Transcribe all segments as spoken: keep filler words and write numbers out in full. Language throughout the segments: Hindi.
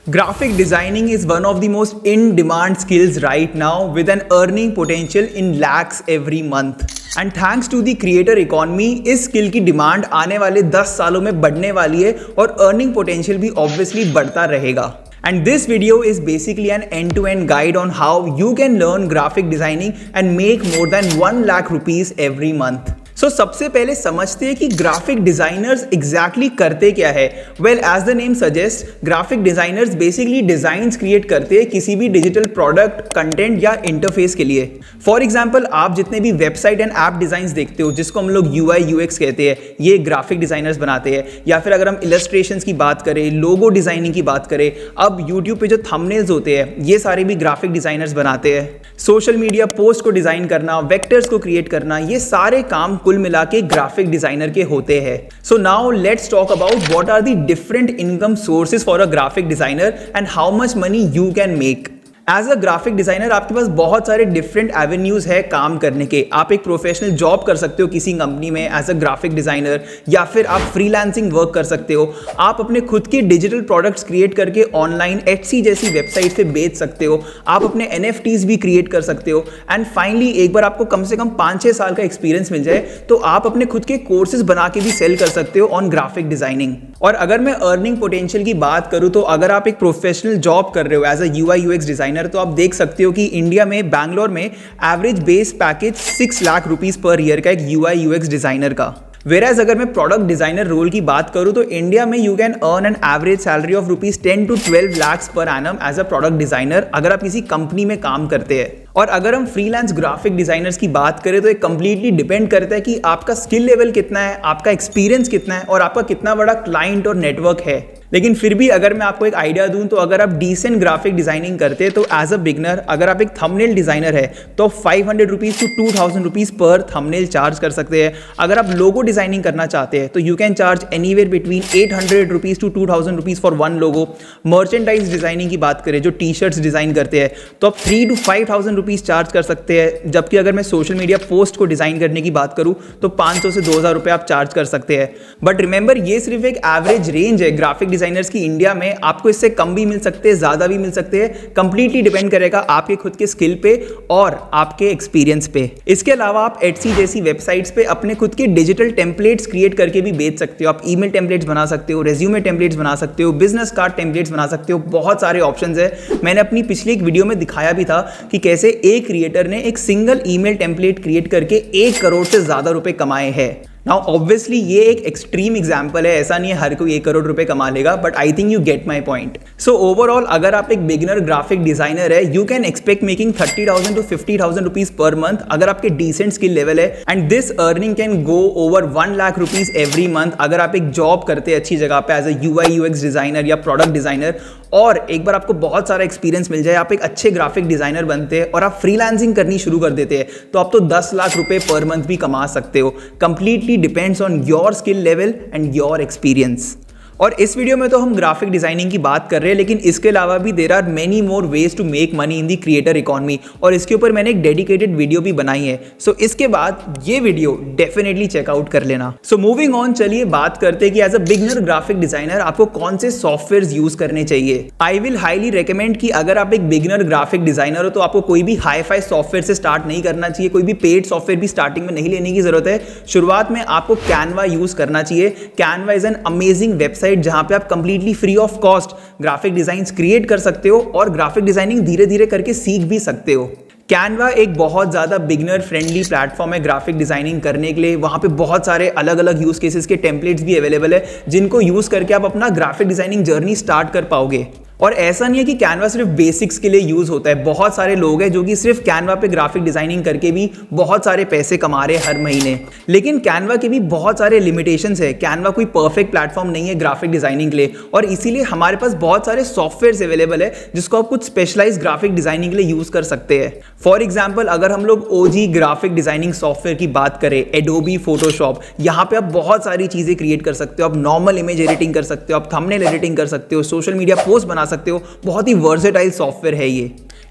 Graphic designing is one of the most in-demand skills right now with an earning potential in lakhs every month. And thanks to the creator economy, इस skill की demand आने वाले दस सालों में बढ़ने वाली है और earning potential भी obviously बढ़ता रहेगा. And this video is basically an end-to-end guide on how you can learn graphic designing and make more than one lakh rupees every month. So so, सबसे पहले समझते हैं कि ग्राफिक डिजाइनर्स एग्जैक्टली करते क्या है. Well, as the name suggest, graphic designers basically designs create करते हैं किसी भी डिजिटल प्रोडक्ट, कंटेंट या इंटरफेस के लिए. फॉर एग्जांपल, आप जितने भी वेबसाइट एंड ऐप डिजाइंस देखते हो जिसको हम लोग यू आई यू एक्स कहते हैं, ये ग्राफिक डिजाइनर्स बनाते हैं. या फिर अगर हम इलस्ट्रेशंस की बात करें, लोगो डिजाइनिंग की बात करें, अब यूट्यूब पे जो थंबनेल्स होते हैं ये सारे भी ग्राफिक डिजाइनर्स बनाते हैं. सोशल मीडिया पोस्ट को डिजाइन करना, वेक्टर्स को क्रिएट करना, ये सारे काम कुल मिला के ग्राफिक डिजाइनर के होते हैं. So now let's talk about what are the different income sources for a graphic designer and how much money you can make. As a graphic designer आपके पास बहुत सारे डिफरेंट एवेन्यूज है काम करने के. आप एक प्रोफेशनल जॉब कर सकते हो किसी कंपनी में एज अ ग्राफिक डिजाइनर, या फिर आप फ्रीलांसिंग वर्क कर सकते हो. आप अपने खुद के डिजिटल प्रोडक्ट्स क्रिएट करके ऑनलाइन एटसी जैसी वेबसाइट पे बेच सकते हो. आप अपने एनएफटीज भी क्रिएट कर सकते हो. एंड फाइनली, एक बार आपको कम से कम पाँच छः साल का एक्सपीरियंस मिल जाए तो आप अपने खुद के कोर्सेज बना के भी सेल कर सकते हो ऑन ग्राफिक डिजाइनिंग. और अगर मैं अर्निंग पोटेंशियल की बात करूं तो अगर आप एक प्रोफेशनल जॉब कर रहे हो as a UI UX designer, तो आप देख सकते हो कि इंडिया में, बैंगलोर में average base package six lakh rupees per year का एक यूआई यूएक्स डिजाइनर का. वेराज अगर मैं प्रोडक्ट डिजाइनर रोल की बात करूं तो इंडिया में you can earn an average salary of rupees ten to twelve lakh per annum as a product designer अगर आप किसी कंपनी में काम करते हैं. और अगर हम फ्रीलांस ग्राफिक डिजाइनर्स की बात करें तो ये कंप्लीटली डिपेंड करता है कि आपका स्किल लेवल कितना है, आपका एक्सपीरियंस कितना है और आपका कितना बड़ा क्लाइंट और नेटवर्क है. लेकिन फिर भी अगर मैं आपको एक आइडिया दूं तो अगर आप डिसेंट ग्राफिक डिजाइनिंग करते हैं तो एज अ बिगनर अगर आप एक थंबनेल डिजाइनर है तो five hundred rupees to two thousand rupees per thumbnail charge कर सकते हैं. अगर आप लोगो डिजाइनिंग करना चाहते हैं तो you can charge anywhere between eight hundred rupees to two thousand rupees for one logo. Merchandise designing की बात करें, जो टी शर्ट्स डिजाइन करते हैं, तो आप three to five thousand rupees charge कर सकते हैं. जबकि अगर मैं सोशल मीडिया पोस्ट को डिजाइन करने की बात करूं तो पाँच सौ से दो हज़ार रुपए आप चार्ज कर सकते हैं. बट रिमेंबर, ये सिर्फ एक एवरेज रेंज है ग्राफिक डिजाइनर्स की. इंडिया में आपको इससे कम भी मिल सकते हैं, ज्यादा भी मिल सकते हैं. कंप्लीटली डिपेंड करेगा आपके खुद के स्किल पे और आपके एक्सपीरियंस पे. इसके अलावा आप एटसी जैसी वेबसाइट्स पे अपने खुद के डिजिटल टेम्पलेट्स क्रिएट करके भी बेच सकते हो. आप ईमेल टेम्पलेट्स बना सकते हो, रेज्यूमे टेम्पलेट्स बना सकते हो, बिजनेस कार्ड टेम्पलेट्स बना सकते हो. बहुत सारे ऑप्शंस है. मैंने अपनी पिछली एक वीडियो में दिखाया भी था कि कैसे एक क्रिएटर ने एक सिंगल ईमेल टेम्पलेट क्रिएट करके एक करोड़ से ज्यादा रुपए कमाए हैं. नाउ ऑब्वियसली ये एक एक्सट्रीम एग्जाम्पल है, ऐसा नहीं है हर कोई एक करोड़ रुपए कमा लेगा, but I think you get my point. So overall अगर आप एक बिगिनर ग्राफिक डिजाइनर है, you can expect making thirty thousand to fifty thousand rupees per month अगर आपके डिसेंट स्किल लेवल है. And this earning can go over one lakh rupees every month अगर आप एक जॉब करते हैं अच्छी जगह पे as a UI UX designer या प्रोडक्ट डिजाइनर. और एक बार आपको बहुत सारा एक्सपीरियंस मिल जाए, आप एक अच्छे ग्राफिक डिजाइनर बनते हैं और आप फ्रीलांसिंग करनी शुरू कर देते हैं तो आप तो दस लाख रुपए पर मंथ भी कमा सकते हो. Completely depends on your skill level and your experience. और इस वीडियो में तो हम ग्राफिक डिजाइनिंग की बात कर रहे हैं, लेकिन इसके अलावा भी there are many more ways to make money in the creator economy और इसके ऊपर मैंने एक डेडिकेटेड वीडियो भी बनाई है. सो so, इसके बाद ये वीडियो डेफिनेटली चेकआउट कर लेना. सो मूविंग ऑन, चलिए बात करते हैं कि as a beginner graphic designer आपको कौन से सॉफ्टवेयर यूज करने चाहिए. आई विल हाईली रिकमेंड कि अगर आप एक बिगनर ग्राफिक डिजाइनर हो तो आपको कोई भी हाई फाई सॉफ्टवेयर से स्टार्ट नहीं करना चाहिए. कोई भी पेड सॉफ्टवेयर भी स्टार्टिंग में नहीं लेने की जरूरत है. शुरुआत में आपको कैनवा यूज करना चाहिए. Canva is an amazing website जहां पे आप completely free of cost graphic designs create कर सकते हो और ग्राफिक डिजाइनिंग धीरे धीरे करके सीख भी सकते हो. कैनवा एक बहुत ज़्यादा बिगनर फ्रेंडली प्लेटफॉर्म है ग्राफिक डिजाइनिंग करने के लिए. वहाँ पे बहुत सारे अलग अलग यूज केसेस के टेम्पलेट्स भी अवेलेबल है जिनको यूज़ करके आप अपना ग्राफिक डिजाइनिंग जर्नी स्टार्ट कर पाओगे. और ऐसा नहीं है कि कैनवा सिर्फ बेसिक्स के लिए यूज होता है. बहुत सारे लोग हैं जो कि सिर्फ कैनवा पे ग्राफिक डिजाइनिंग करके भी बहुत सारे पैसे कमा रहे हैं हर महीने. लेकिन कैनवा के भी बहुत सारे लिमिटेशंस है. कैनवा कोई परफेक्ट प्लेटफॉर्म नहीं है ग्राफिक डिजाइनिंग के लिए और इसीलिए हमारे पास बहुत सारे सॉफ्टवेयर अवेलेबल है जिसको आप कुछ स्पेशलाइज ग्राफिक डिजाइनिंग के लिए यूज कर सकते हैं. फॉर एग्जाम्पल, अगर हम लोग ओजी ग्राफिक डिजाइनिंग सॉफ्टवेयर की बात करें, एडोबी फोटोशॉप, यहाँ पे आप बहुत सारी चीजें क्रिएट कर सकते हो. आप नॉर्मल इमेज एडिटिंग कर सकते हो, आप थंबनेल एडिटिंग कर सकते हो, सोशल मीडिया पोस्ट बना सकते हो. बहुत ही वर्सेटाइल सॉफ्टवेयर है ये.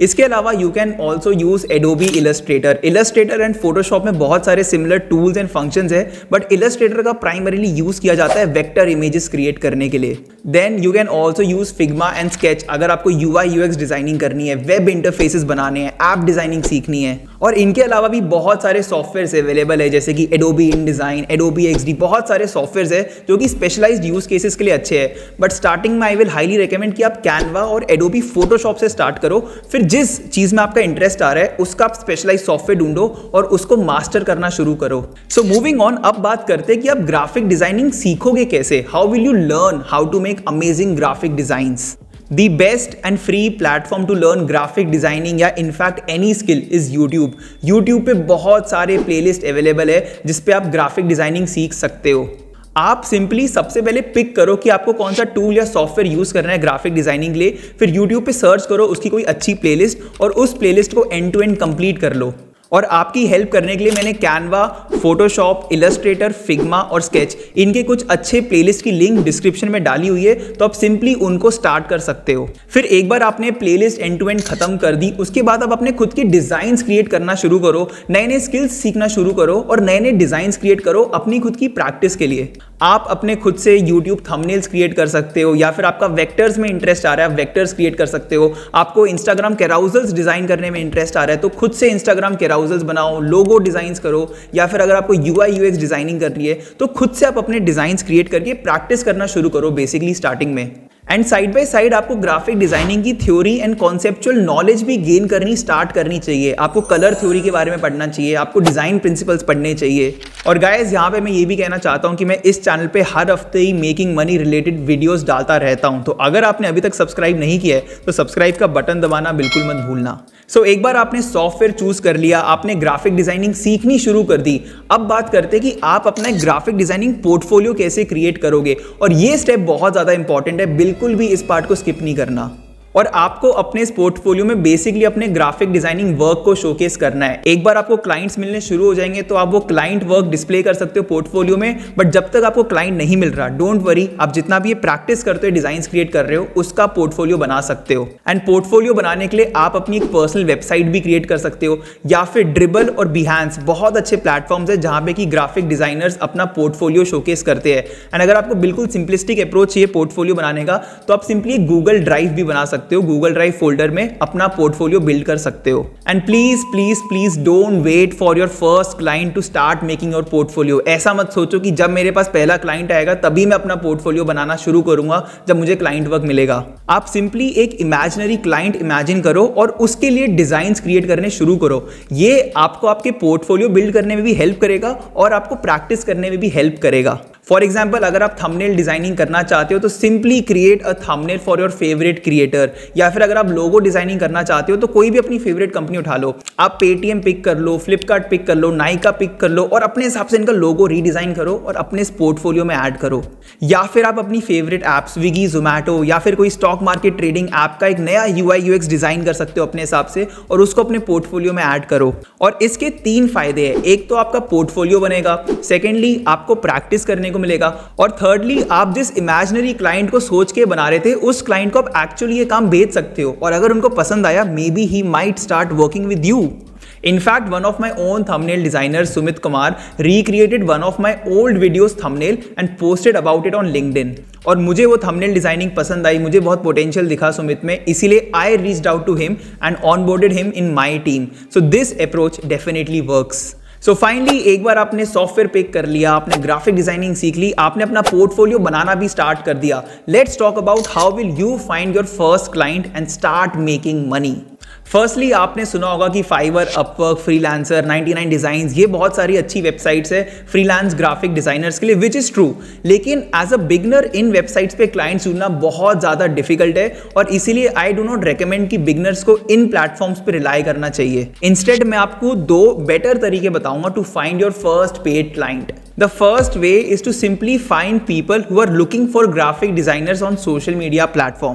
इसके अलावा you can also use Adobe Illustrator. Illustrator and Photoshop में बहुत सारे सिमिलर टूल्स एंड फंक्शंस है, बट इलस्ट्रेटर का प्राइमरीली यूज किया जाता है वेक्टर इमेजेस क्रिएट करने के लिए। Then you can also use Figma and Sketch अगर आपको यूआई यूएक्स डिजाइनिंग करनी है, वेब इंटरफेसेस बनाने हैं, ऐप डिजाइनिंग सीखनी है। और इनके अलावा भी बहुत सारे सॉफ्टवेयर अवेलेबल है जैसे कि एडोबी इनडिजाइन, एडोबी एक्सडी, बहुत सारे सॉफ्टवेयर है जो कि स्पेशलाइज्ड यूज केसेस के लिए अच्छे हैं। बट स्टार्टिंग में आई विल हाईली रिकमेंड कि आप कैनवा और एडोबी फोटोशॉप से स्टार्ट करो, फिर जिस चीज में आपका इंटरेस्ट आ रहा है उसका आप स्पेशलाइज्ड सॉफ्टवेयर ढूंढो और उसको मास्टर करना शुरू करो। सो मूविंग ऑन, अब बात करते हैं कि आप ग्राफिक डिजाइनिंग सीखोगे कैसे। How will you learn how to make amazing graphic designs? The best and free platform to learn graphic designing या in fact any skill is YouTube. YouTube पे बहुत सारे प्लेलिस्ट अवेलेबल है जिस पे आप ग्राफिक डिजाइनिंग सीख सकते हो। आप सिंपली सबसे पहले पिक करो कि आपको कौन सा टूल या सॉफ्टवेयर यूज करना है ग्राफिक डिजाइनिंग के लिए, फिर YouTube पे सर्च करो उसकी कोई अच्छी प्लेलिस्ट और उस प्लेलिस्ट को एंड टू एंड कंप्लीट कर लो। और आपकी हेल्प करने के लिए मैंने कैनवा, फोटोशॉप, इलस्ट्रेटर, फिग्मा और स्केच इनके कुछ अच्छे प्लेलिस्ट की लिंक डिस्क्रिप्शन में डाली हुई है, तो आप सिंपली उनको स्टार्ट कर सकते हो। फिर एक बार आपने प्लेलिस्ट एंड टू एंड खत्म कर दी, उसके बाद आप अपने खुद की डिजाइन्स क्रिएट करना शुरू करो, नए नए स्किल्स सीखना शुरू करो और नए नए डिजाइन्स क्रिएट करो अपनी खुद की प्रैक्टिस के लिए। आप अपने खुद से यूट्यूब थंबनेल्स क्रिएट कर सकते हो, या फिर आपका वेक्टर्स में इंटरेस्ट आ रहा है, वेक्टर्स क्रिएट कर सकते हो। आपको इंस्टाग्राम कैराउजल्स डिजाइन करने में इंटरेस्ट आ रहा है तो खुद से इंस्टाग्राम कैराउजल्स बनाओ, लोगो डिजाइंस करो, या फिर अगर आपको यूआई यूएक्स डिजाइनिंग करनी है तो खुद से आप अपने डिजाइन्स क्रिएट करके प्रैक्टिस करना शुरू करो बेसिकली स्टार्टिंग में। एंड साइड बाय साइड आपको ग्राफिक डिजाइनिंग की थ्योरी एंड कॉन्सेप्चुअल नॉलेज भी गेन करनी स्टार्ट करनी चाहिए। आपको कलर थ्योरी के बारे में पढ़ना चाहिए, आपको डिजाइन प्रिंसिपल्स पढ़ने चाहिए। और गाइस यहाँ पे मैं ये भी कहना चाहता हूँ कि मैं इस चैनल पे हर हफ्ते ही मेकिंग मनी रिलेटेड वीडियोस डालता रहता हूँ, तो अगर आपने अभी तक सब्सक्राइब नहीं किया है तो सब्सक्राइब का बटन दबाना बिल्कुल मत भूलना। सो so, एक बार आपने सॉफ्टवेयर चूज कर लिया, आपने ग्राफिक डिजाइनिंग सीखनी शुरू कर दी, अब बात करते हैं कि आप अपना ग्राफिक डिजाइनिंग पोर्टफोलियो कैसे क्रिएट करोगे। और ये स्टेप बहुत ज्यादा इंपॉर्टेंट है, बिल्कुल भी इस पार्ट को स्किप नहीं करना। और आपको अपने इस पोर्टफोलियो में बेसिकली अपने ग्राफिक डिजाइनिंग वर्क को शोकेस करना है। एक बार आपको क्लाइंट्स मिलने शुरू हो जाएंगे तो आप वो क्लाइंट वर्क डिस्प्ले कर सकते हो पोर्टफोलियो में, बट जब तक आपको क्लाइंट नहीं मिल रहा, डोंट वरी, आप जितना भी ये प्रैक्टिस करते हो, डिजाइन क्रिएट कर रहे हो, उसका पोर्टफोलियो बना सकते हो। एंड पोर्टफोलियो बनाने के लिए आप अपनी एक पर्सनल वेबसाइट भी क्रिएट कर सकते हो, या फिर ड्रिबल और बिहांस बहुत अच्छे प्लेटफॉर्म्स है जहां पे कि ग्राफिक डिजाइनर्स अपना पोर्टफोलियो शोकेस करते हैं। एंड अगर आपको बिल्कुल सिंपलिस्टिक अप्रोच चाहिए पोर्टफोलियो बनाने का तो आप सिंपली गूगल ड्राइव भी बना सकते हो, गूगल ड्राइव फोल्डर में अपना पोर्टफोलियो बिल्ड कर सकते हो। And please please please don't wait for your first client to start making your portfolio. ऐसा मत सोचो कि जब मेरे पास पहला क्लाइंट आएगा तभी मैं अपना पोर्टफोलियो बनाना शुरू करूंगा, जब मुझे क्लाइंट वर्क मिलेगा। आप सिंपली एक इमेजिनरी क्लाइंट इमेजिन करो और उसके लिए डिजाइन्स क्रिएट करने शुरू करो। ये आपको आपके पोर्टफोलियो बिल्ड करने में भी हेल्प करेगा और आपको प्रैक्टिस करने में भी हेल्प करेगा। फॉर एग्जाम्पल, अगर आप थंबनेल डिजाइनिंग करना चाहते हो तो simply create a thumbnail for your favourite creator, या फिर अगर आप लोगो डिजाइनिंग करना चाहते हो तो कोई भी अपनी फेवरेट कंपनी उठा लो, आप पेटीएम पिक कर लो, फ्लिपकार्ट पिक कर लो, नाइका पिक कर लो और अपने हिसाब से इनका लोगो रीडिजाइन करो और अपने पोर्टफोलियो में ऐड करो। या फिर आप अपनी फेवरेट ऐप स्विगी, जोमैटो या फिर कोई स्टॉक मार्केट ट्रेडिंग ऐप का एक नया यूआई यूएक्स डिजाइन कर सकते हो अपने हिसाब से और उसको अपने पोर्टफोलियो में ऐड करो। और इसके तीन फायदे हैं, एक तो आपका पोर्टफोलियो बनेगा, सेकेंडली आपको प्रैक्टिस करने को मिलेगा, और थर्डली आप जिस इमेजिनरी क्लाइंट को सोच के बना रहे थे उस क्लाइंट को आप एक्चुअली ये काम बेच सकते हो, और अगर उनको पसंद आया maybe he might start working with you. In fact, one of my own thumbnail designers, Sumit Kumar, recreated one of my old videos thumbnail and posted about it on LinkedIn. और मुझे वो thumbnail designing पसंद आई, मुझे बहुत potential दिखा सुमित में, इसीलिए I reached out to him and onboarded him in my team. So this approach definitely works. So so finally एक बार आपने सॉफ्टवेयर पिक कर लिया, आपने ग्राफिक डिजाइनिंग सीख ली, आपने अपना पोर्टफोलियो बनाना भी स्टार्ट कर दिया, let's talk about how will you find your first client and start making money. Firstly आपने सुना होगा कि Fiverr, Upwork, freelancer, ninety nine designs, ये बहुत सारी अच्छी वेबसाइट्स है फ्रीलांस ग्राफिक डिजाइनर्स के लिए, विच इज ट्रू। लेकिन एज अ बिगनर इन वेबसाइट्स पे क्लाइंट्स ढूंढना बहुत ज्यादा डिफिकल्ट है, और इसीलिए आई डू नॉट रेकमेंड कि बिगनर्स को इन प्लेटफॉर्म्स पे रिलाई करना चाहिए। इंस्टेड मैं आपको दो बेटर तरीके बताऊंगा to find your first paid client. The first way is to simply find people who are looking for graphic designers on social media platforms.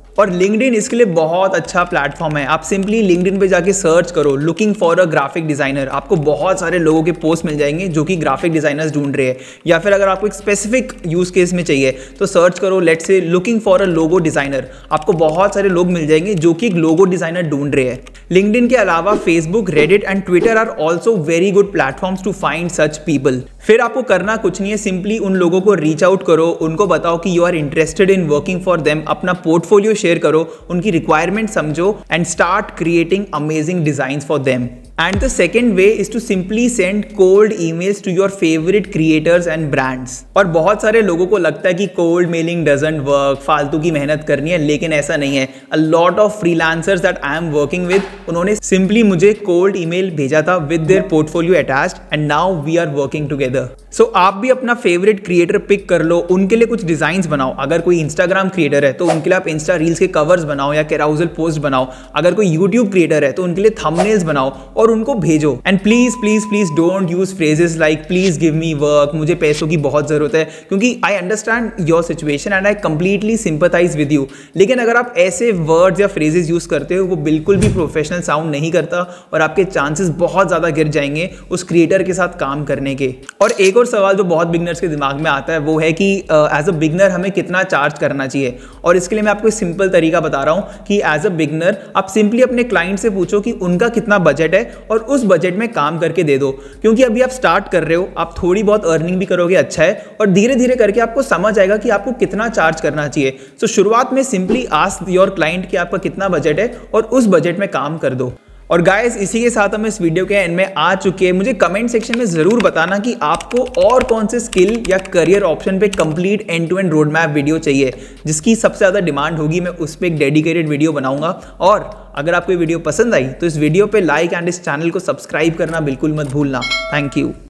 और लिंक्डइन इसके लिए बहुत अच्छा प्लेटफॉर्म है। आप सिंपली लिंक्डइन पे जाके सर्च करो looking for a graphic designer, आपको बहुत सारे लोगों के पोस्ट मिल जाएंगे जो कि ग्राफिक डिजाइनर्स ढूंढ रहे हैं। या फिर अगर आपको एक स्पेसिफिक यूज केस में चाहिए तो सर्च करो let's say looking for a logo designer, आपको बहुत सारे लोग मिल जाएंगे जो कि एक लोगो डिजाइनर ढूंढ रहे हैं। लिंक्डइन के अलावा Facebook, Reddit and Twitter are also very good platforms to find such people. फिर आपको करना कुछ नहीं है, सिंपली उन लोगों को रीच आउट करो, उनको बताओ कि you are interested in working for them, अपना पोर्टफोलियो शेयर करो, उनकी रिक्वायरमेंट समझो and start creating amazing designs for them. And the second way is to simply send cold emails to your favorite creators and brands। और बहुत सारे लोगों को लगता है कि cold mailing doesn't work, फालतू की मेहनत करनी है, लेकिन ऐसा नहीं है। A lot of freelancers that I am working with, उन्होंने simply मुझे cold email भेजा था with their portfolio attached and now we are working together। So आप भी अपना favorite creator pick कर लो, उनके लिए कुछ डिजाइन्स बनाओ। अगर कोई Instagram creator है तो उनके लिए आप Insta Reels के covers बनाओ या carousel post बनाओ। अगर कोई YouTube creator है तो उनके लिए thumbnails बनाओ और उनको भेजो। And please please please don't use phrases like please give me work, मुझे पैसों की बहुत जरूरत है, क्योंकि I understand your situation and I completely sympathise with you. लेकिन अगर आप ऐसे वर्ड्स या फ्रेजेस यूज करते हो वो बिल्कुल भी प्रोफेशनल साउंड नहीं करता और आपके चांसेस बहुत ज्यादा गिर जाएंगे उस क्रिएटर के साथ काम करने के। और एक और सवाल जो बहुत बिगनर्स के दिमाग में आता है वो है कि एज अ बिगनर हमें कितना चार्ज करना चाहिए। और इसके लिए मैं आपको सिंपल तरीका बता रहा हूं कि एज अ बिगनर आप सिंपली अपने क्लाइंट से पूछो कि उनका कितना बजट है और उस बजट में काम करके दे दो। क्योंकि अभी आप स्टार्ट कर रहे हो, आप थोड़ी बहुत अर्निंग भी करोगे, अच्छा है, और धीरे धीरे करके आपको समझ आएगा कि आपको कितना चार्ज करना चाहिए। तो शुरुआत में सिंपली आस्क योर क्लाइंट कि आपका कितना बजट है और उस बजट में काम कर दो। और गाइस इसी के साथ हम इस वीडियो के एंड में आ चुके हैं। मुझे कमेंट सेक्शन में जरूर बताना कि आपको और कौन से स्किल या करियर ऑप्शन पे complete end to end roadmap video चाहिए, जिसकी सबसे ज़्यादा डिमांड होगी मैं उस पर एक डेडिकेटेड वीडियो बनाऊंगा। और अगर आपको ये वीडियो पसंद आई तो इस वीडियो पे लाइक एंड इस चैनल को सब्सक्राइब करना बिल्कुल मत भूलना। Thank you.